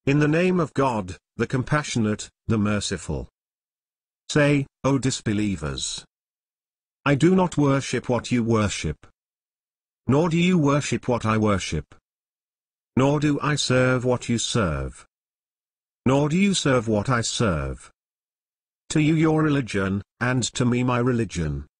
In the name of God, the Compassionate, the Merciful. Say, O disbelievers! I do not worship what you worship. Nor do you worship what I worship. Nor do I serve what you serve. Nor do you serve what I serve. To you your religion, and to me my religion.